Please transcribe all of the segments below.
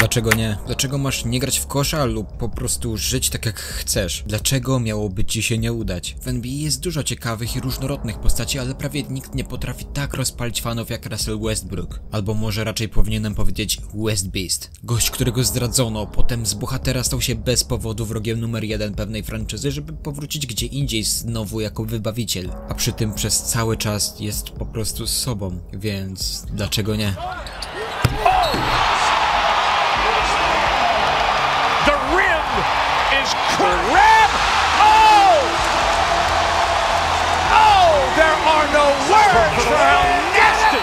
Dlaczego nie? Dlaczego masz nie grać w kosza lub po prostu żyć tak jak chcesz? Dlaczego miałoby ci się nie udać? W NBA jest dużo ciekawych i różnorodnych postaci, ale prawie nikt nie potrafi tak rozpalić fanów jak Russell Westbrook. Albo może raczej powinienem powiedzieć West Beast. Gość, którego zdradzono, potem z bohatera stał się bez powodu wrogiem numer 1 pewnej franczyzy, żeby powrócić gdzie indziej znowu jako wybawiciel. A przy tym przez cały czas jest po prostu sobą, więc dlaczego nie? The rim is grab. Oh! Oh, there are no words for how nasty.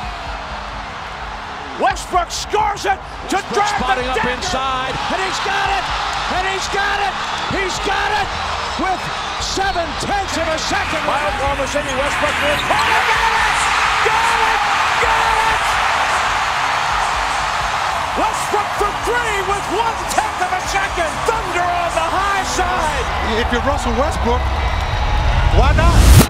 Westbrook scores it to drive the up inside, and he's got it, and he's got it, he's got it with 0.7 of a second. Miles Warmer City, Westbrook wins. Oh, got it! Got it! Got it! Westbrook for 3 with 0.1 of a second. Thunder on the high side. If you're Russell Westbrook, why not?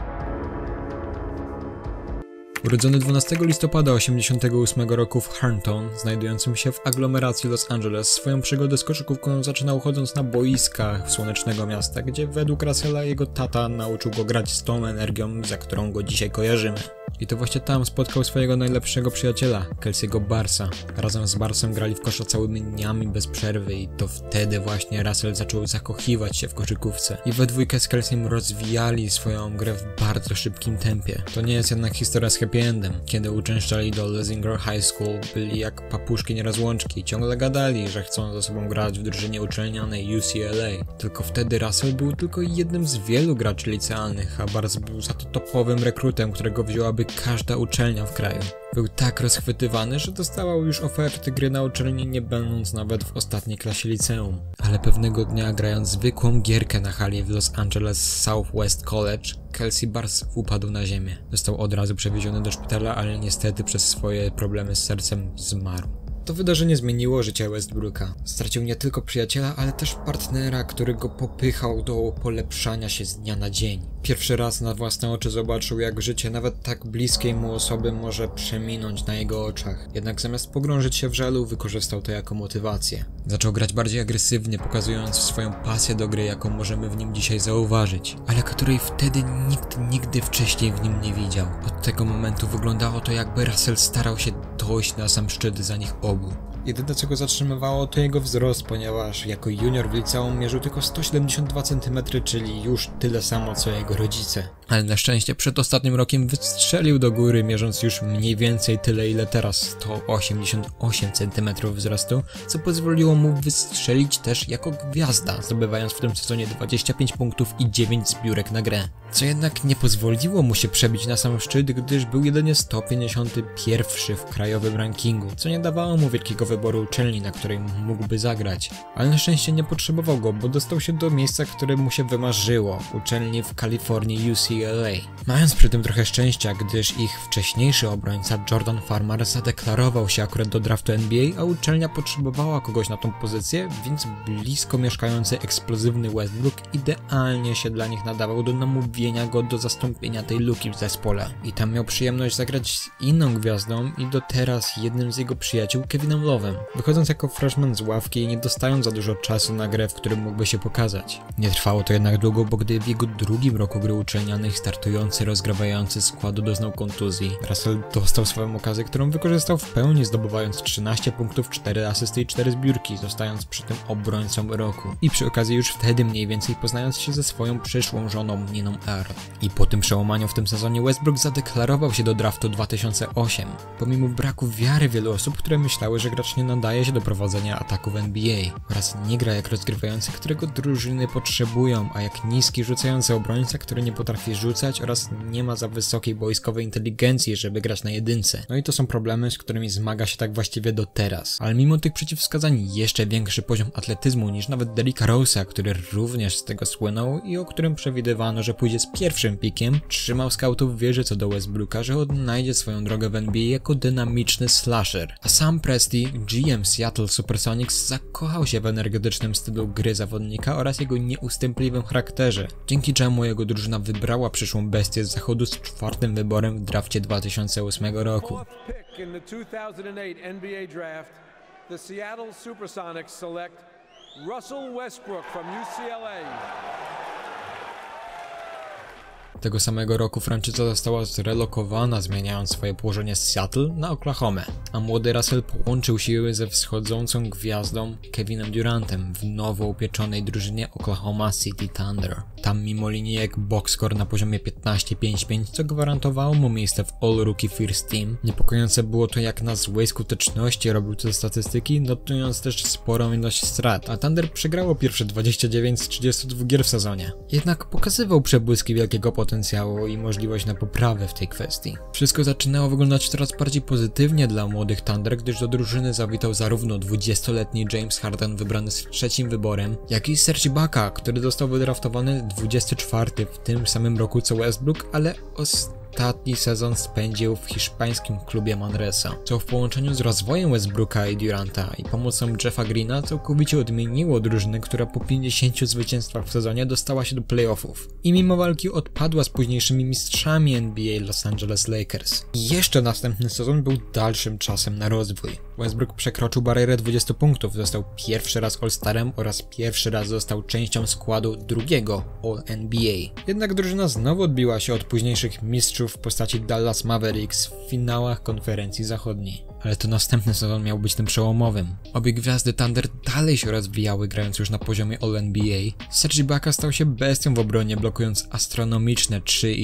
Urodzony 12 listopada 1988 roku w Herndon, znajdującym się w aglomeracji Los Angeles, swoją przygodę z koszykówką zaczynał chodząc na boiskach Słonecznego Miasta, gdzie według Russella jego tata nauczył go grać z tą energią, za którą go dzisiaj kojarzymy. I to właśnie tam spotkał swojego najlepszego przyjaciela, Kelsey'ego Barsa. Razem z Barsem grali w kosza całymi dniami bez przerwy i to wtedy właśnie Russell zaczął zakochiwać się w koszykówce. I we dwójkę z Kelsey'm rozwijali swoją grę w bardzo szybkim tempie. To nie jest jednak historia z happy endem. Kiedy uczęszczali do Lesinger High School, byli jak papuszki nierazłączki. Ciągle gadali, że chcą ze sobą grać w drużynie uczelnianej UCLA. Tylko wtedy Russell był tylko jednym z wielu graczy licealnych, a Bars był za to topowym rekrutem, którego wzięłaby każda uczelnia w kraju. Był tak rozchwytywany, że dostawał już oferty gry na uczelni, nie będąc nawet w ostatniej klasie liceum. Ale pewnego dnia, grając zwykłą gierkę na hali w Los Angeles Southwest College, Kelsey Bars upadł na ziemię. Został od razu przewieziony do szpitala, ale niestety przez swoje problemy z sercem zmarł. To wydarzenie zmieniło życie Westbrooka. Stracił nie tylko przyjaciela, ale też partnera, który go popychał do polepszania się z dnia na dzień. Pierwszy raz na własne oczy zobaczył, jak życie nawet tak bliskiej mu osoby może przeminąć na jego oczach. Jednak zamiast pogrążyć się w żalu, wykorzystał to jako motywację. Zaczął grać bardziej agresywnie, pokazując swoją pasję do gry, jaką możemy w nim dzisiaj zauważyć, ale której wtedy nikt nigdy wcześniej w nim nie widział. Od tego momentu wyglądało to, jakby Russell starał się dojść na sam szczyt za nich obu. Jedyne, co go zatrzymywało, to jego wzrost, ponieważ jako junior w liceum mierzył tylko 172 cm, czyli już tyle samo co jego rodzice. Ale na szczęście przed ostatnim rokiem wystrzelił do góry, mierząc już mniej więcej tyle, ile teraz, 188 cm wzrostu, co pozwoliło mu wystrzelić też jako gwiazda, zdobywając w tym sezonie 25 punktów i 9 zbiórek na grę. Co jednak nie pozwoliło mu się przebić na sam szczyt, gdyż był jedynie 151 w krajowym rankingu, co nie dawało mu wielkiego wyboru uczelni, na której mógłby zagrać. Ale na szczęście nie potrzebował go, bo dostał się do miejsca, które mu się wymarzyło, uczelni w Kalifornii UCLA. Mając przy tym trochę szczęścia, gdyż ich wcześniejszy obrońca Jordan Farmar zadeklarował się akurat do draftu NBA, a uczelnia potrzebowała kogoś na tą pozycję, więc blisko mieszkający eksplozywny Westbrook idealnie się dla nich nadawał do namówienia go do zastąpienia tej luki w zespole. I tam miał przyjemność zagrać z inną gwiazdą i do teraz jednym z jego przyjaciół, Kevinem Love'em. Wychodząc jako freshman z ławki i nie dostając za dużo czasu na grę, w którym mógłby się pokazać. Nie trwało to jednak długo, bo gdy w jego drugim roku gry uczelnianej startujący, rozgrywający składu doznał kontuzji, Russell dostał swoją okazję, którą wykorzystał w pełni, zdobywając 13 punktów, 4 asysty i 4 zbiórki, zostając przy tym obrońcą roku. I przy okazji już wtedy mniej więcej poznając się ze swoją przyszłą żoną Niną Earl. I po tym przełamaniu w tym sezonie Westbrook zadeklarował się do draftu 2008. Pomimo braku wiary wielu osób, które myślały, że gracz nie nadaje się do prowadzenia ataków NBA oraz nie gra jak rozgrywający, którego drużyny potrzebują, a jak niski rzucający obrońca, który nie potrafi rzucać oraz nie ma za wysokiej boiskowej inteligencji, żeby grać na jedynce. No i to są problemy, z którymi zmaga się tak właściwie do teraz. Ale mimo tych przeciwwskazań jeszcze większy poziom atletyzmu niż nawet Derricka Rose'a, który również z tego słynął i o którym przewidywano, że pójdzie z pierwszym pikiem, trzymał scoutów w wierze co do Westbrooka, że odnajdzie swoją drogę w NBA jako dynamiczny slasher. A sam Presti, GM Seattle Supersonics, zakochał się w energetycznym stylu gry zawodnika oraz jego nieustępliwym charakterze, dzięki czemu jego drużyna wybrała przyszłą bestię z zachodu z 4. wyborem w drafcie 2008 roku. the Seattle Supersonics select Russell Westbrook from UCLA. Tego samego roku franczyza została zrelokowana, zmieniając swoje położenie z Seattle na Oklahomę, a młody Russell połączył siły ze wschodzącą gwiazdą Kevinem Durantem w nowo upieczonej drużynie Oklahoma City Thunder. Tam mimo linijek boxscore na poziomie 15-5-5, co gwarantowało mu miejsce w All-Rookie First Team. Niepokojące było to, jak na złej skuteczności robił te statystyki, notując też sporą ilość strat, a Thunder przegrało pierwsze 29 z 32 gier w sezonie. Jednak pokazywał przebłyski wielkiego potencjału i możliwość na poprawę w tej kwestii. Wszystko zaczynało wyglądać coraz bardziej pozytywnie dla młodych Thunder, gdyż do drużyny zawitał zarówno 20-letni James Harden wybrany z 3. wyborem, jak i Serge Ibaka, który został wydraftowany 24 w tym samym roku co Westbrook, ale ostatni sezon spędził w hiszpańskim klubie Manresa, co w połączeniu z rozwojem Westbrooka i Duranta i pomocą Jeffa Greena całkowicie odmieniło drużynę, która po 50 zwycięstwach w sezonie dostała się do playoffów i mimo walki odpadła z późniejszymi mistrzami NBA Los Angeles Lakers. I jeszcze następny sezon był dalszym czasem na rozwój. Westbrook przekroczył barierę 20 punktów, został pierwszy raz All-Starem oraz pierwszy raz został częścią składu drugiego All-NBA. Jednak drużyna znowu odbiła się od późniejszych mistrzów w postaci Dallas Mavericks w finałach konferencji zachodniej. Ale to następny sezon miał być tym przełomowym. Obie gwiazdy Thunder dalej się rozwijały, grając już na poziomie All-NBA. Serge Ibaka stał się bestią w obronie, blokując astronomiczne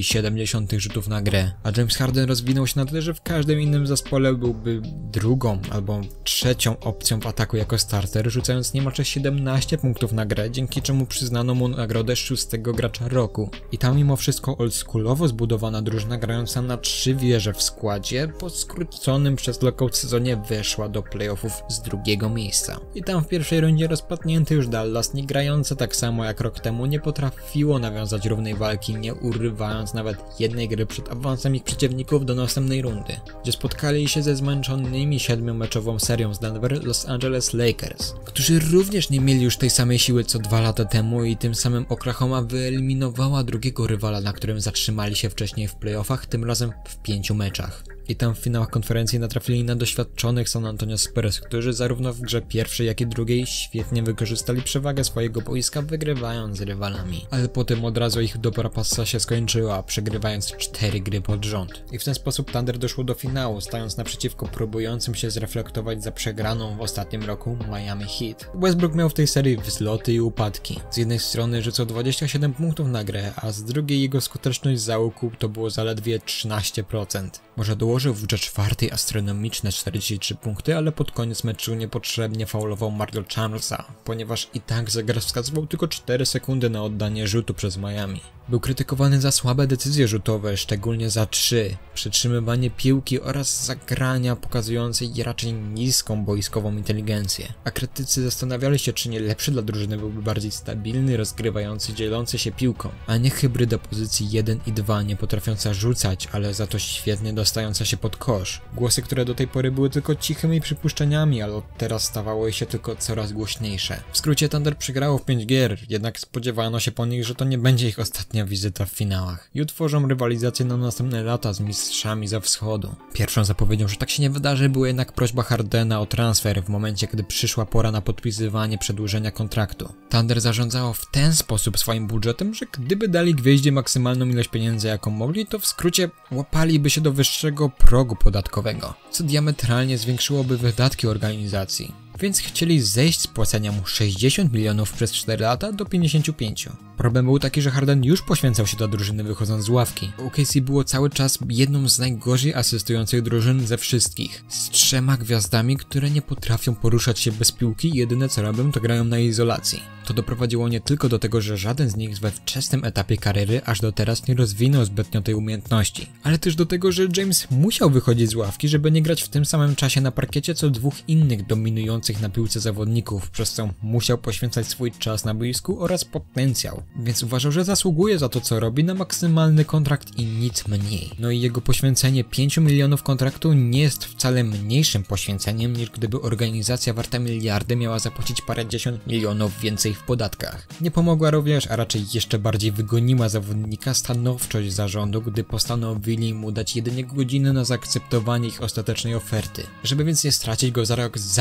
3,7 rzutów na grę, a James Harden rozwinął się na tyle, że w każdym innym zespole byłby drugą albo trzecią opcją w ataku jako starter, rzucając niemalże 17 punktów na grę, dzięki czemu przyznano mu nagrodę 6. gracza roku. I tam mimo wszystko oldschoolowo zbudowana drużyna grająca na 3 wieże w składzie, po skróconym przez lockout sezonie weszła do playoffów z 2. miejsca. I tam w pierwszej rundzie rozpadnięty już Dallas, nie grające tak samo jak rok temu, nie potrafiło nawiązać równej walki, nie urywając nawet jednej gry przed awansem ich przeciwników do następnej rundy, gdzie spotkali się ze zmęczonymi 7-meczową serią z Denver Los Angeles Lakers, którzy również nie mieli już tej samej siły co 2 lata temu i tym samym Oklahoma wyeliminowała drugiego rywala, na którym zatrzymali się wcześniej w playoffach, tym razem w 5 meczach. I tam w finałach konferencji natrafili na doświadczonych San Antonio Spurs, którzy zarówno w grze pierwszej, jak i drugiej świetnie wykorzystali przewagę swojego boiska, wygrywając z rywalami. Ale potem od razu ich dobra pasa się skończyła, przegrywając 4 gry pod rząd. I w ten sposób Thunder doszło do finału, stając naprzeciwko próbującym się zreflektować za przegraną w ostatnim roku Miami Heat. Westbrook miał w tej serii wzloty i upadki. Z jednej strony rzucał 27 punktów na grę, a z drugiej jego skuteczność za łuku to było zaledwie 13%. Może dołożył w grze czwartej astronomiczne 43 punkty, ale pod koniec meczu niepotrzebnie faulował Mario Chalmersa, ponieważ i tak zegar wskazywał tylko 4 sekundy na oddanie rzutu przez Miami. Był krytykowany za słabe decyzje rzutowe, szczególnie za 3, przytrzymywanie piłki oraz zagrania pokazujące raczej niską boiskową inteligencję. A krytycy zastanawiali się, czy nie lepszy dla drużyny byłby bardziej stabilny, rozgrywający, dzielący się piłką, a nie hybryda pozycji 1 i 2, nie potrafiąca rzucać, ale za to świetnie dostająca się pod kosz. Głosy, które do tej pory były tylko cichymi przypuszczeniami, ale od teraz stawały się tylko coraz głośniejsze. W skrócie Thunder przegrało w 5 gier, jednak spodziewano się po nich, że to nie będzie ich ostatnia wizyta w finałach i utworzą rywalizację na następne lata z mistrzami ze wschodu. Pierwszą zapowiedzią, że tak się nie wydarzy, była jednak prośba Hardena o transfer w momencie, kiedy przyszła pora na podpisywanie przedłużenia kontraktu. Thunder zarządzało w ten sposób swoim budżetem, że gdyby dali gwieździe maksymalną ilość pieniędzy jaką mogli, to w skrócie łapaliby się do wyższego progu podatkowego, co diametralnie zwiększyłoby wydatki organizacji. Więc chcieli zejść z płacenia mu 60 milionów przez 4 lata do 55. Problem był taki, że Harden już poświęcał się dla drużyny wychodząc z ławki. OKC było cały czas jedną z najgorzej asystujących drużyn ze wszystkich. Z 3 gwiazdami, które nie potrafią poruszać się bez piłki i jedyne co robią to grają na izolacji. To doprowadziło nie tylko do tego, że żaden z nich we wczesnym etapie kariery aż do teraz nie rozwinął zbytnio tej umiejętności, ale też do tego, że James musiał wychodzić z ławki, żeby nie grać w tym samym czasie na parkiecie co 2 innych dominujących na piłce zawodników, przez co musiał poświęcać swój czas na boisku oraz potencjał, więc uważał, że zasługuje za to co robi na maksymalny kontrakt i nic mniej. No i jego poświęcenie 5 milionów kontraktu nie jest wcale mniejszym poświęceniem niż gdyby organizacja warta miliardy miała zapłacić parędziesiąt milionów więcej w podatkach. Nie pomogła również, a raczej jeszcze bardziej wygoniła zawodnika stanowczość zarządu, gdy postanowili mu dać jedynie godzinę na zaakceptowanie ich ostatecznej oferty. Żeby więc nie stracić go za rok za nic,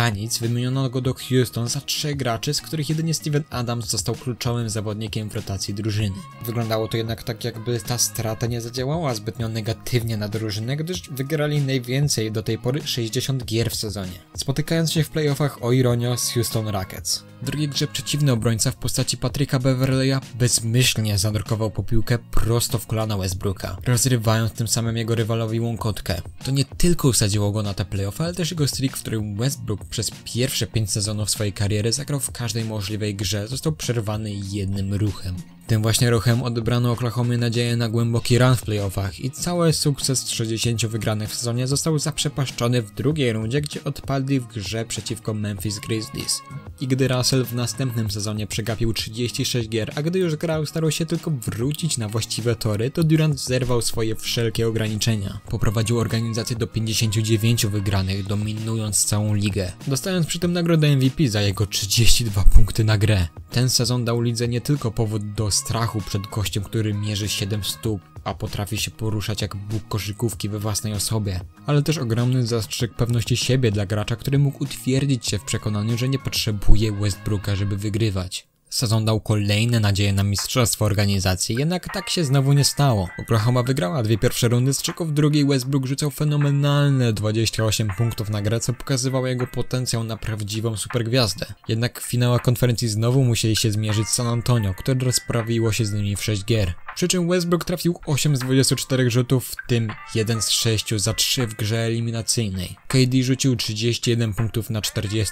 wymieniono go do Houston za 3 graczy, z których jedynie Steven Adams został kluczowym zawodnikiem w rotacji drużyny. Wyglądało to jednak tak, jakby ta strata nie zadziałała zbytnio negatywnie na drużynę, gdyż wygrali najwięcej do tej pory 60 gier w sezonie, spotykając się w playoffach o ironio z Houston Rockets. W drugiej grze przeciwny obrońca w postaci Patricka Beverleya bezmyślnie zanurkował po piłkę prosto w kolana Westbrooka, rozrywając tym samym jego rywalowi łąkotkę. To nie tylko usadziło go na te playoffy, ale też jego streak, w którym Westbrook przez pierwsze 5 sezonów swojej kariery zagrał w każdej możliwej grze, został przerwany jednym ruchem. Tym właśnie ruchem odebrano Oklahomie nadzieję na głęboki run w playoffach i cały sukces 60 wygranych w sezonie został zaprzepaszczony w drugiej rundzie, gdzie odpadli w grze przeciwko Memphis Grizzlies. I gdy Russell w następnym sezonie przegapił 36 gier, a gdy już grał starał się tylko wrócić na właściwe tory, to Durant zerwał swoje wszelkie ograniczenia. Poprowadził organizację do 59 wygranych, dominując całą ligę, dostając przy tym nagrodę MVP za jego 32 punkty na grę. Ten sezon dał lidze nie tylko powód do strachu przed gościem, który mierzy 7 stóp, a potrafi się poruszać jak bóg koszykówki we własnej osobie, ale też ogromny zastrzyk pewności siebie dla gracza, który mógł utwierdzić się w przekonaniu, że nie potrzebuje Westbrooka, żeby wygrywać. Sezon dał kolejne nadzieje na mistrzostwo organizacji, jednak tak się znowu nie stało. Oklahoma wygrała 2 pierwsze rundy, z czego w drugiej Westbrook rzucał fenomenalne 28 punktów na grę, co pokazywało jego potencjał na prawdziwą supergwiazdę. Jednak w finałach konferencji znowu musieli się zmierzyć z San Antonio, które rozprawiło się z nimi w 6 gier. Przy czym Westbrook trafił 8 z 24 rzutów, w tym 1 z 6 za 3 w grze eliminacyjnej. KD rzucił 31 punktów na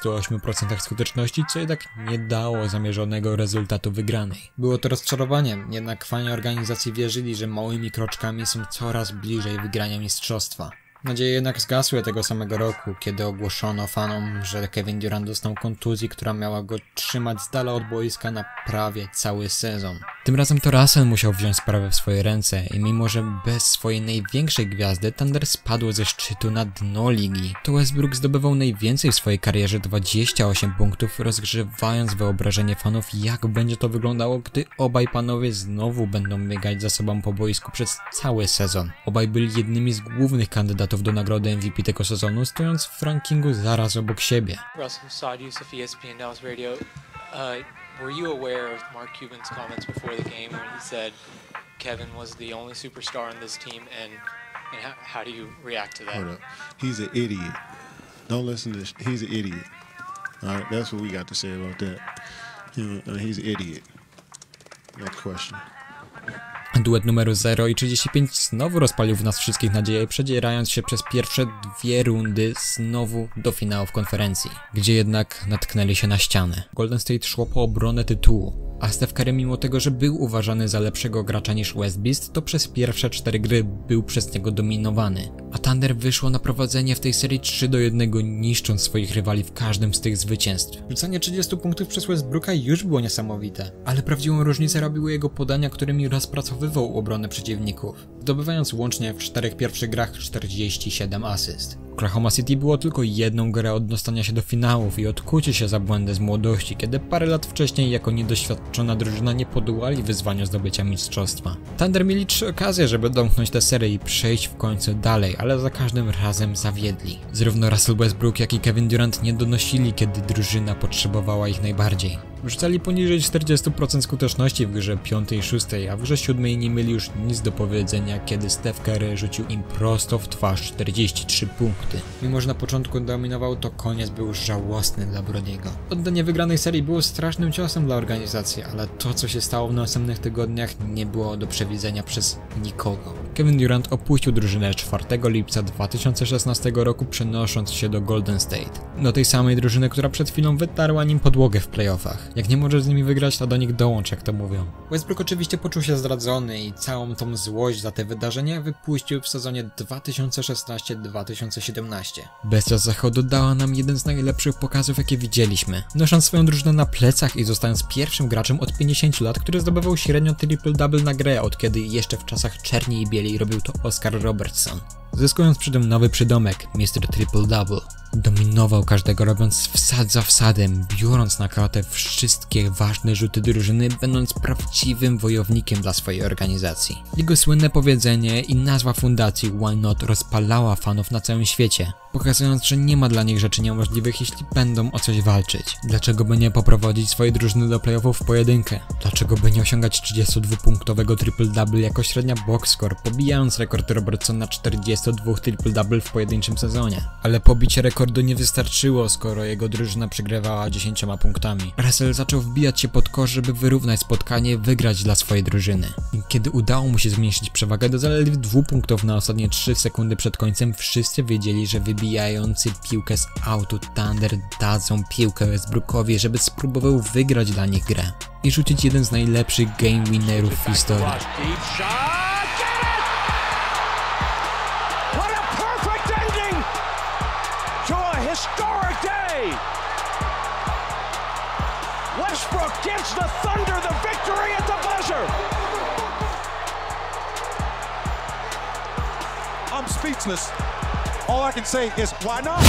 48% skuteczności, co jednak nie dało zamierzonego rezultatu wygranej. Było to rozczarowaniem, jednak fani organizacji wierzyli, że małymi kroczkami są coraz bliżej wygrania mistrzostwa. Nadzieje jednak zgasły tego samego roku, kiedy ogłoszono fanom, że Kevin Durant dostał kontuzji, która miała go trzymać z dala od boiska na prawie cały sezon. Tym razem to Russell musiał wziąć sprawę w swoje ręce i mimo, że bez swojej największej gwiazdy Thunder spadło ze szczytu na dno ligi, to Westbrook zdobywał najwięcej w swojej karierze, 28 punktów, rozgrzewając wyobrażenie fanów, jak będzie to wyglądało, gdy obaj panowie znowu będą biegać za sobą po boisku przez cały sezon. Obaj byli jednymi z głównych kandydatów do nagrody MVP tego sezonu, stojąc w rankingu zaraz obok siebie. Russell Saad Yusuf, ESPN Dallas Radio. Were you aware of Mark Cuban's comments before the game when he said Kevin was the only superstar on this team, and how do you react to that? Hold up. He's an idiot. Don't listen to this. He's an idiot. All right, that's what we got to say about that. He's an idiot. No question. Duet numer 0 i 35 znowu rozpalił w nas wszystkich nadzieję, przedzierając się przez pierwsze 2 rundy znowu do finałów konferencji, gdzie jednak natknęli się na ścianę. Golden State szło po obronę tytułu, a Steph Curry, mimo tego, że był uważany za lepszego gracza niż West Beast, to przez pierwsze 4 gry był przez niego dominowany. A Thunder wyszło na prowadzenie w tej serii 3-1, niszcząc swoich rywali w każdym z tych zwycięstw. Rzucanie 30 punktów przez Westbrooka już było niesamowite, ale prawdziwą różnicę robiły jego podania, którymi rozpracowywał obronę przeciwników, zdobywając łącznie w 4 pierwszych grach 47 asyst. Oklahoma City było tylko jedną grę od dostania się do finałów i odkucie się za błędy z młodości, kiedy parę lat wcześniej jako niedoświadczona drużyna nie podołali wyzwaniu zdobycia mistrzostwa. Thunder mieli 3 okazje, żeby domknąć tę serię i przejść w końcu dalej, ale za każdym razem zawiedli. Zarówno Russell Westbrook, jak i Kevin Durant nie donosili, kiedy drużyna potrzebowała ich najbardziej. Rzucali poniżej 40% skuteczności w grze 5. i 6, a w grze 7 nie mieli już nic do powiedzenia, kiedy Steph Curry rzucił im prosto w twarz 43 punkty. Mimo że na początku dominował, to koniec był żałosny dla Brody'ego. Oddanie wygranej serii było strasznym ciosem dla organizacji, ale to, co się stało w następnych tygodniach, nie było do przewidzenia przez nikogo. Kevin Durant opuścił drużynę 4 lipca 2016 roku, przenosząc się do Golden State. Do tej samej drużyny, która przed chwilą wytarła nim podłogę w playoffach. Jak nie możesz z nimi wygrać, to do nich dołącz, jak to mówią. Westbrook oczywiście poczuł się zdradzony i całą tą złość za te wydarzenia wypuścił w sezonie 2016-2017. Bestia z zachodu dała nam jeden z najlepszych pokazów, jakie widzieliśmy. Nosząc swoją drużynę na plecach i zostając pierwszym graczem od 50 lat, który zdobywał średnio triple-double na grę, od kiedy jeszcze w czasach czerni i bieli robił to Oscar Robertson. Zyskując przy tym nowy przydomek Mr. Triple Double. Dominował każdego, robiąc wsad za wsadem, biorąc na klatę wszystkie ważne rzuty drużyny, będąc prawdziwym wojownikiem dla swojej organizacji. Jego słynne powiedzenie i nazwa fundacji Why Not rozpalała fanów na całym świecie. pokazując, że nie ma dla nich rzeczy niemożliwych, jeśli będą o coś walczyć. Dlaczego by nie poprowadzić swojej drużyny do playoffów w pojedynkę? Dlaczego by nie osiągać 32-punktowego triple-double jako średnia box score, pobijając rekord Robertsona 42 triple-double w pojedynczym sezonie? Ale pobicie rekordu nie wystarczyło, skoro jego drużyna przegrywała 10 punktami. Russell zaczął wbijać się pod kosz, żeby wyrównać spotkanie i wygrać dla swojej drużyny. I kiedy udało mu się zmniejszyć przewagę do zaledwie 2 punktów na ostatnie 3 sekundy przed końcem, wszyscy wiedzieli, że wybijający piłkę z autu Thunder dadzą piłkę Westbrookowi, żeby spróbował wygrać dla nich grę i rzucić jeden z najlepszych game winnerów w historii. Westbrook gives the Thunder the victory at the buzzer. I'm speechless. All I can say is why not?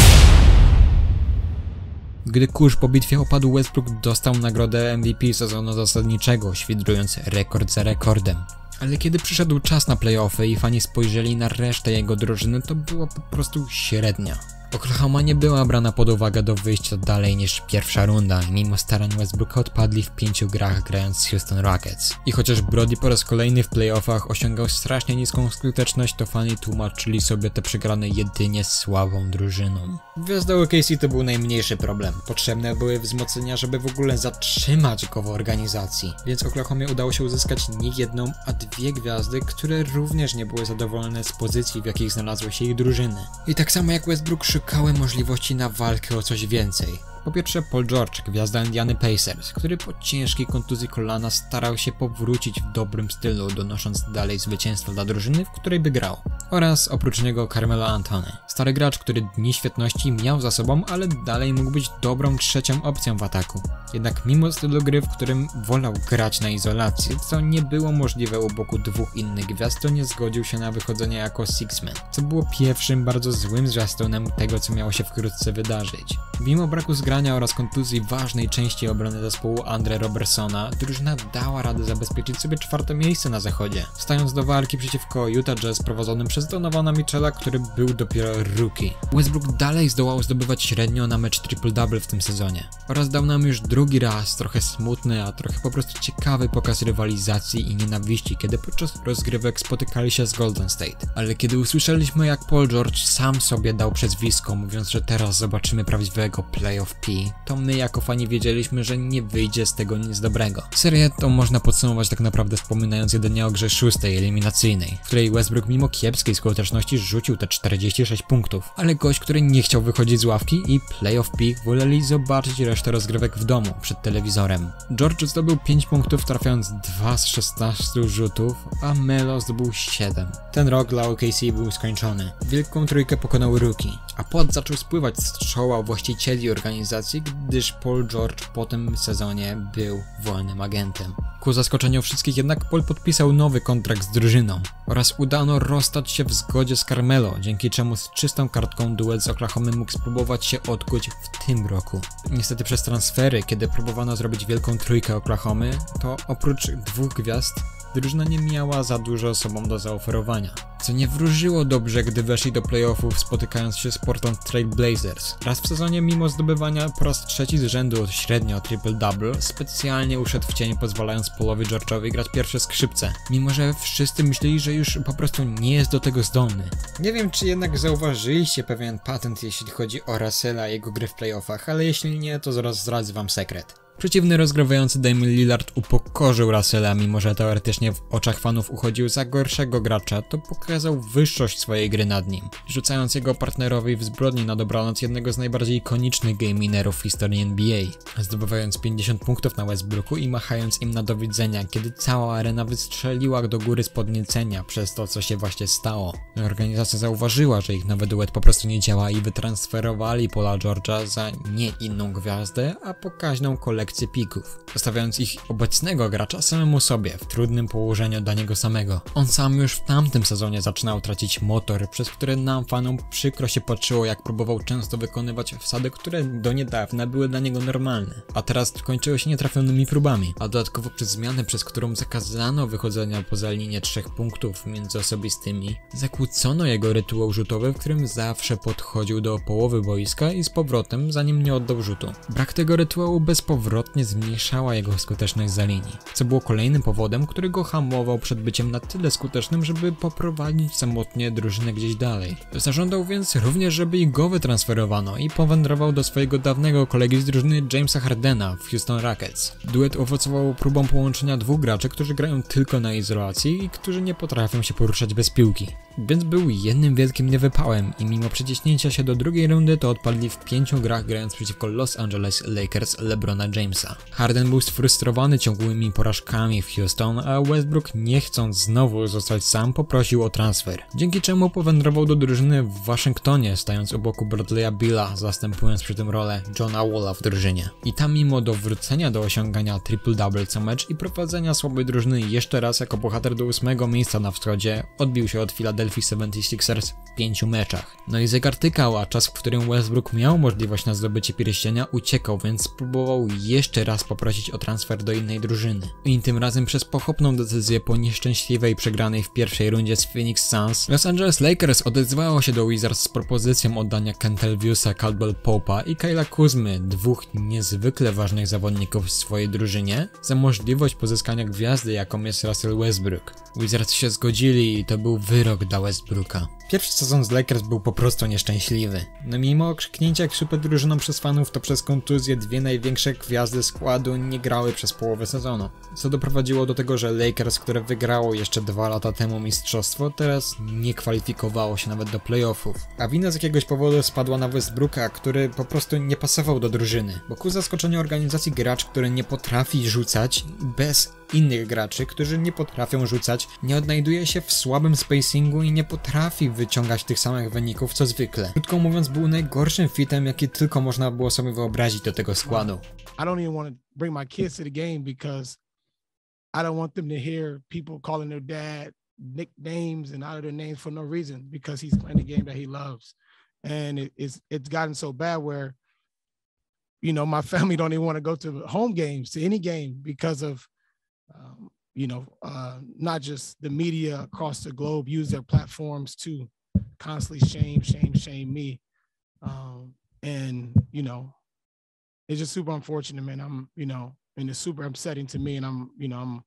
Gdy kurz po bitwie opadł, Westbrook dostał nagrodę MVP sezonu zasadniczego, świdrując rekord za rekordem. Ale kiedy przyszedł czas na playoffy i fani spojrzeli na resztę jego drużyny, to była po prostu średnia. Oklahoma nie była brana pod uwagę do wyjścia dalej niż pierwsza runda i mimo starań Westbrooka odpadli w 5 grach grając z Houston Rockets. I chociaż Brody po raz kolejny w playoffach osiągał strasznie niską skuteczność, to fani tłumaczyli sobie te przegrane jedynie słabą drużyną. Gwiazda OKC to był najmniejszy problem. Potrzebne były wzmocnienia, żeby w ogóle zatrzymać go w organizacji. Więc Oklahomie udało się uzyskać nie jedną, a 2 gwiazdy, które również nie były zadowolone z pozycji, w jakich znalazły się ich drużyny. I tak samo jak Westbrook szukały możliwości na walkę o coś więcej. Po pierwsze Paul George, gwiazda Indiany Pacers, który po ciężkiej kontuzji kolana starał się powrócić w dobrym stylu, donosząc dalej zwycięstwo dla drużyny, w której by grał. Oraz oprócz niego Carmelo Anthony, stary gracz, który dni świetności miał za sobą, ale dalej mógł być dobrą trzecią opcją w ataku. Jednak mimo stylu gry, w którym wolał grać na izolacji, co nie było możliwe u boku 2 innych gwiazd, to nie zgodził się na wychodzenie jako six-man, co było pierwszym bardzo złym zwiastunem tego, co miało się wkrótce wydarzyć. Mimo braku zgrania oraz kontuzji ważnej części obrony zespołu Andre Robertsona, drużyna dała radę zabezpieczyć sobie 4. miejsce na zachodzie, stając do walki przeciwko Utah Jazz prowadzonym przez Donowana Mitchella, który był dopiero rookie. Westbrook dalej zdołał zdobywać średnio na mecz triple-double w tym sezonie oraz dał nam już drugi raz trochę smutny, a trochę po prostu ciekawy pokaz rywalizacji i nienawiści, kiedy podczas rozgrywek spotykali się z Golden State. Ale kiedy usłyszeliśmy, jak Paul George sam sobie dał przezwisko, mówiąc, że teraz zobaczymy prawdziwego playoff P, to my jako fani wiedzieliśmy, że nie wyjdzie z tego nic dobrego. Serię to można podsumować tak naprawdę wspominając jedynie o grze 6. eliminacyjnej, w której Westbrook mimo kiepskiej skuteczności rzucił te 46 punktów, ale gość, który nie chciał wychodzić z ławki i playoff P woleli zobaczyć resztę rozgrywek w domu, przed telewizorem. George zdobył 5 punktów, trafiając 2 z 16 rzutów, a Melo zdobył 7. Ten rok dla OKC był skończony. Wielką trójkę pokonał rookie, a pot zaczął spływać z czoła właścicieli organizacji, gdyż Paul George po tym sezonie był wolnym agentem. Ku zaskoczeniu wszystkich jednak Paul podpisał nowy kontrakt z drużyną oraz udano rozstać się w zgodzie z Carmelo, dzięki czemu z czystą kartką duet z Oklahomy mógł spróbować się odkuć w tym roku. Niestety przez transfery, kiedy próbowano zrobić wielką trójkę Oklahomy, to oprócz 2 gwiazd drużyna nie miała za dużo sobą do zaoferowania, co nie wróżyło dobrze, gdy weszli do playoffów, spotykając się z Portland Trail Blazers. Raz w sezonie, mimo zdobywania po raz 3 z rzędu średnio triple-double, specjalnie uszedł w cień, pozwalając Paulowi George'owi grać pierwsze skrzypce, mimo że wszyscy myśleli, że już po prostu nie jest do tego zdolny. Nie wiem, czy jednak zauważyliście pewien patent, jeśli chodzi o Russella i jego gry w playoffach, ale jeśli nie, to zaraz zdradzę wam sekret. Przeciwny rozgrywający Damian Lillard upokorzył Russella, mimo że teoretycznie w oczach fanów uchodził za gorszego gracza, to pokazał wyższość swojej gry nad nim, rzucając jego partnerowi w zbrodni na dobranoc jednego z najbardziej ikonicznych game winnerów w historii NBA, zdobywając 50 punktów na Westbrooku i machając im na do widzenia, kiedy cała arena wystrzeliła do góry z podniecenia przez to, co się właśnie stało. Organizacja zauważyła, że ich nowy duet po prostu nie działa i wytransferowali Paula George'a za nie inną gwiazdę, a pokaźną kolekcję pików, zostawiając ich obecnego gracza samemu sobie w trudnym położeniu dla niego samego. On sam już w tamtym sezonie zaczynał tracić motor, przez który nam fanom przykro się patrzyło, jak próbował często wykonywać wsady, które do niedawna były dla niego normalne. drużyny. A teraz kończyło się nietrafionymi próbami, a dodatkowo przez zmianę, przez którą zakazano wychodzenia poza linię 3 punktów międzyosobistymi, zakłócono jego rytuał rzutowy, w którym zawsze podchodził do połowy boiska i z powrotem, zanim nie oddał rzutu. Brak tego rytuału bezpowrotnie zmniejszała jego skuteczność za linii, co było kolejnym powodem, który go hamował przed byciem na tyle skutecznym, żeby poprowadzić samotnie drużynę gdzieś dalej. Zażądał więc również, żeby i go wytransferowano i powędrował do swojego dawnego kolegi z drużyny Jamesa Hardena w Houston Rockets. Duet owocował próbą połączenia dwóch graczy, którzy grają tylko na izolacji i którzy nie potrafią się poruszać bez piłki. Więc był jednym wielkim niewypałem i mimo przeciśnięcia się do drugiej rundy to odpadli w 5 grach grając przeciwko Los Angeles Lakers LeBrona Jamesa. Harden był sfrustrowany ciągłymi porażkami w Houston, a Westbrook, nie chcąc znowu zostać sam, poprosił o transfer. Dzięki czemu powędrował do drużyny w Waszyngtonie, stając u boku Bradley'a Billa, zastępując przy tym rolę Johna Walla w drużynie. I tam mimo dowrócenia do osiągania triple-double co mecz i prowadzenia słabej drużyny jeszcze raz jako bohater do 8. miejsca na wschodzie, odbił się od Philadelphia 76ers w 5 meczach. No i zegar tykał, a czas, w którym Westbrook miał możliwość na zdobycie pierścienia, uciekał, więc spróbował jeszcze raz poprosić o transfer do innej drużyny. I tym razem przez pochopną decyzję po nieszczęśliwej przegranej w pierwszej rundzie z Phoenix Suns, Los Angeles Lakers odezwało się do Wizards z propozycją oddania Kentaviousa Caldwell-Pope'a i Kyla Kuzmy, dwóch niezwykle ważnych zawodników w swojej drużynie, za możliwość pozyskania gwiazdy, jaką jest Russell Westbrook. Wizards się zgodzili i to był wyrok dla Westbrooka. Pierwszy sezon z Lakers był po prostu nieszczęśliwy. No mimo okrzyknięcia jak super drużyną przez fanów, to przez kontuzję dwie największe gwiazdy składu nie grały przez połowę sezonu. Co doprowadziło do tego, że Lakers, które wygrało jeszcze 2 lata temu mistrzostwo, teraz nie kwalifikowało się nawet do playoffów. A wina z jakiegoś powodu spadła na Westbrooka, który po prostu nie pasował do drużyny. Bo ku zaskoczeniu organizacji gracz, który nie potrafi rzucać bez innych graczy, którzy nie potrafią rzucać, nie odnajduje się w słabym spacingu i nie potrafi wyciągać tych samych wyników co zwykle. Krótko mówiąc, był najgorszym fitem, jaki tylko można było sobie wyobrazić do tego składu. I don't even want to bring my kids to the game because I don't want them to hear people calling their dad nicknames and out of their names for no reason because he's playing the game that he loves. And it's gotten so bad where, you know, my family don't even want to go to home games, to any game because of not just the media across the globe use their platforms to constantly shame me. And, you know, it's just super unfortunate, man. And it's super upsetting to me. And I'm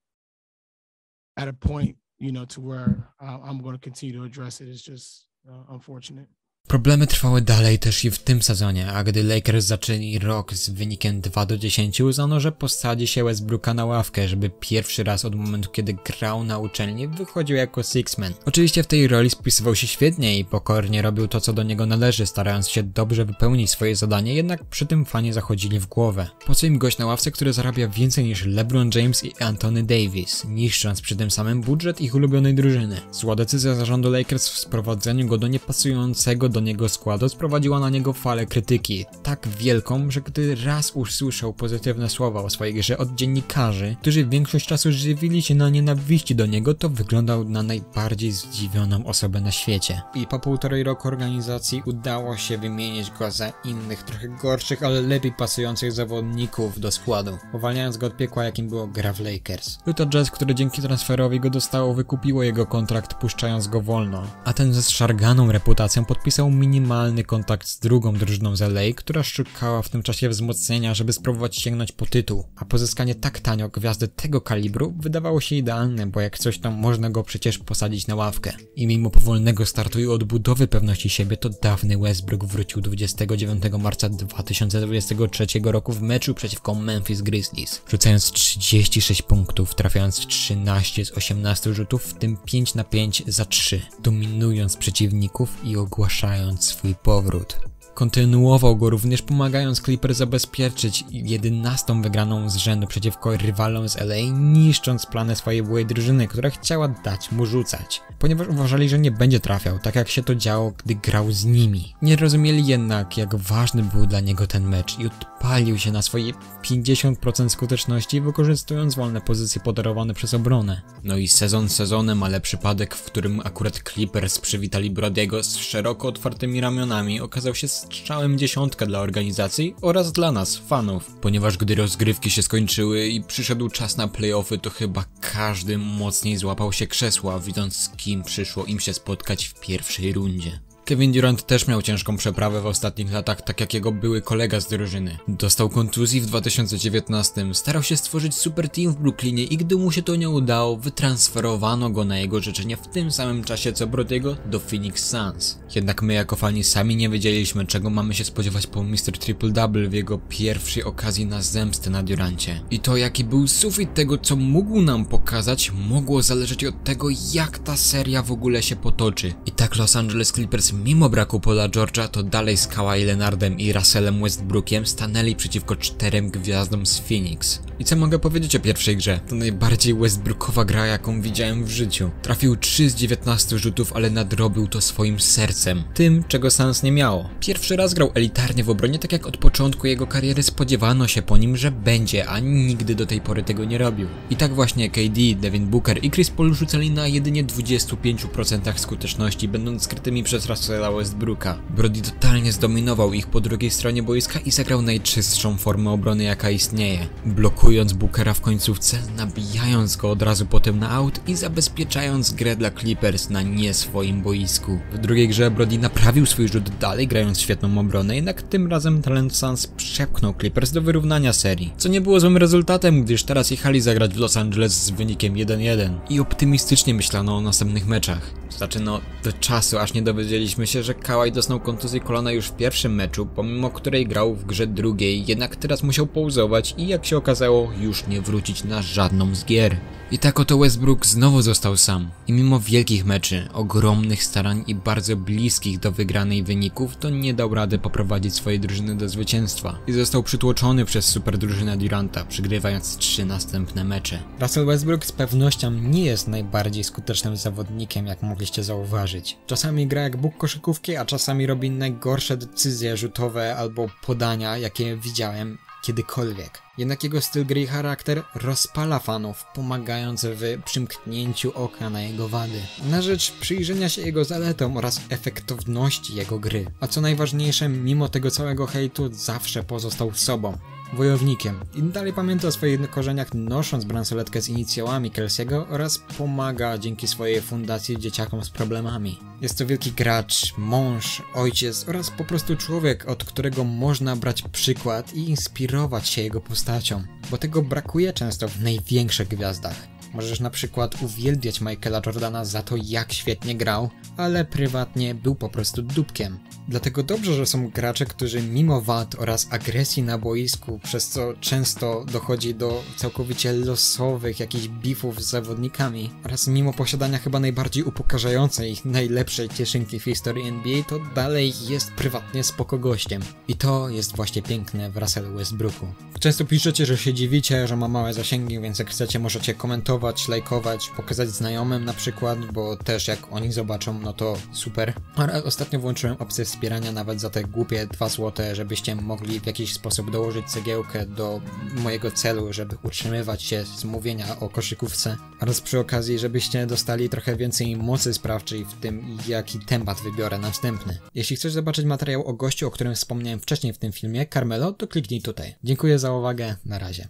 at a point, to where I'm going to continue to address it. It's just unfortunate. Problemy trwały dalej też i w tym sezonie, a gdy Lakers zaczęli rok z wynikiem 2-10, uznano, że posadzi się Westbrooka na ławkę, żeby pierwszy raz od momentu, kiedy grał na uczelni, wychodził jako six-man. Oczywiście w tej roli spisywał się świetnie i pokornie robił to, co do niego należy, starając się dobrze wypełnić swoje zadanie, jednak przy tym fani zachodzili w głowę. Po co im gość na ławce, który zarabia więcej niż LeBron James i Anthony Davis, niszcząc przy tym samym budżet ich ulubionej drużyny. Zła decyzja zarządu Lakers w sprowadzeniu go do niepasującego do niego składu sprowadziła na niego falę krytyki, tak wielką, że gdy raz usłyszał pozytywne słowa o swojej grze od dziennikarzy, którzy większość czasu żywili się na nienawiści do niego, to wyglądał na najbardziej zdziwioną osobę na świecie. I po 1,5 roku organizacji udało się wymienić go za innych, trochę gorszych, ale lepiej pasujących zawodników do składu, uwalniając go od piekła, jakim było gra w Lakers. Utah Jazz, które dzięki transferowi go dostało, wykupiło jego kontrakt, puszczając go wolno, a ten ze zszarganą reputacją podpisał minimalny kontakt z drugą drużyną z LA, która szukała w tym czasie wzmocnienia, żeby spróbować sięgnąć po tytuł, a pozyskanie tak tanio gwiazdy tego kalibru wydawało się idealne, bo jak coś tam można go przecież posadzić na ławkę. I mimo powolnego startu i odbudowy pewności siebie, to dawny Westbrook wrócił 29 marca 2023 roku w meczu przeciwko Memphis Grizzlies, rzucając 36 punktów, trafiając w 13 z 18 rzutów, w tym 5 na 5 za 3, dominując przeciwników i ogłaszając swój powrót. Kontynuował go również, pomagając Clippers zabezpieczyć 11. wygraną z rzędu przeciwko rywalom z LA, niszcząc plany swojej byłej drużyny, która chciała dać mu rzucać, ponieważ uważali, że nie będzie trafiał, tak jak się to działo, gdy grał z nimi. Nie rozumieli jednak, jak ważny był dla niego ten mecz i odpalił się na swoje 50% skuteczności, wykorzystując wolne pozycje podarowane przez obronę. No i sezon sezonem, ale przypadek, w którym akurat Clippers przywitali Brody'ego z szeroko otwartymi ramionami, okazał się strzałem dziesiątka dla organizacji oraz dla nas, fanów. Ponieważ gdy rozgrywki się skończyły i przyszedł czas na playoffy, to chyba każdy mocniej złapał się krzesła, widząc z kim przyszło im się spotkać w pierwszej rundzie. Kevin Durant też miał ciężką przeprawę w ostatnich latach, tak jak jego były kolega z drużyny. Dostał kontuzji w 2019, starał się stworzyć super team w Brooklynie i gdy mu się to nie udało, wytransferowano go na jego życzenie w tym samym czasie co Brody'ego do Phoenix Suns. Jednak my jako fani sami nie wiedzieliśmy, czego mamy się spodziewać po Mr. Triple Double w jego pierwszej okazji na zemstę na Durancie. I to jaki był sufit tego, co mógł nam pokazać, mogło zależeć od tego, jak ta seria w ogóle się potoczy. I tak Los Angeles Clippers mimo braku Paula George'a to dalej z Kawhi Leonardem i Russellem Westbrookiem stanęli przeciwko 4 gwiazdom z Phoenix. I co mogę powiedzieć o pierwszej grze? To najbardziej Westbrookowa gra, jaką widziałem w życiu. Trafił 3 z 19 rzutów, ale nadrobił to swoim sercem. Tym, czego Suns nie miało. Pierwszy raz grał elitarnie w obronie, tak jak od początku jego kariery spodziewano się po nim, że będzie, a nigdy do tej pory tego nie robił. I tak właśnie KD, Devin Booker i Chris Paul rzucali na jedynie 25% skuteczności, będąc skrytymi przez Russella Westbrooka. Brody totalnie zdominował ich po drugiej stronie boiska i zagrał najczystszą formę obrony, jaka istnieje. Blokując Bookera w końcówce, nabijając go od razu potem na out i zabezpieczając grę dla Clippers na nie swoim boisku. W drugiej grze Brody naprawił swój rzut dalej, grając świetną obronę, jednak tym razem talent Suns przepchnął Clippers do wyrównania serii. Co nie było złym rezultatem, gdyż teraz jechali zagrać w Los Angeles z wynikiem 1-1 i optymistycznie myślano o następnych meczach. Znaczy do czasu, aż nie dowiedzieliśmy się, że Kawhi dostał kontuzję kolana już w pierwszym meczu, pomimo której grał w grze drugiej, jednak teraz musiał pauzować i jak się okazało, już nie wrócić na żadną z gier. I tak oto Westbrook znowu został sam. I mimo wielkich meczy, ogromnych starań i bardzo bliskich do wygranej wyników, to nie dał rady poprowadzić swojej drużyny do zwycięstwa. I został przytłoczony przez super drużynę Duranta, przegrywając 3 następne mecze. Russell Westbrook z pewnością nie jest najbardziej skutecznym zawodnikiem, jak mogliście zauważyć. Czasami gra jak bóg koszykówki, a czasami robi najgorsze decyzje rzutowe albo podania, jakie widziałem kiedykolwiek. Jednak jego styl gry i charakter rozpala fanów, pomagając w przymknięciu oka na jego wady. Na rzecz przyjrzenia się jego zaletom oraz efektowności jego gry. A co najważniejsze, mimo tego całego hejtu zawsze pozostał sobą. Wojownikiem. I dalej pamięta o swoich korzeniach, nosząc bransoletkę z inicjałami Kelsey'ego oraz pomaga dzięki swojej fundacji dzieciakom z problemami. Jest to wielki gracz, mąż, ojciec oraz po prostu człowiek, od którego można brać przykład i inspirować się jego postacią, bo tego brakuje często w największych gwiazdach. Możesz na przykład uwielbiać Michaela Jordana za to, jak świetnie grał, ale prywatnie był po prostu dupkiem. Dlatego dobrze, że są gracze, którzy mimo wad oraz agresji na boisku, przez co często dochodzi do całkowicie losowych jakichś beefów z zawodnikami, oraz mimo posiadania chyba najbardziej upokarzającej ich najlepszej cieszynki w historii NBA, to dalej jest prywatnie spoko gościem. I to jest właśnie piękne w Russellu Westbrooku. Często piszecie, że się dziwicie, że ma małe zasięgi, więc jak chcecie, możecie komentować, lajkować, pokazać znajomym na przykład, bo też jak oni zobaczą, no to super. Ale ostatnio włączyłem opcję wspierania nawet za te głupie 2 zł, żebyście mogli w jakiś sposób dołożyć cegiełkę do mojego celu, żeby utrzymywać się z mówienia o koszykówce. Oraz przy okazji, żebyście dostali trochę więcej mocy sprawczej w tym, jaki temat wybiorę następny. Jeśli chcesz zobaczyć materiał o gościu, o którym wspomniałem wcześniej w tym filmie, Carmelo, to kliknij tutaj. Dziękuję za uwagę, na razie.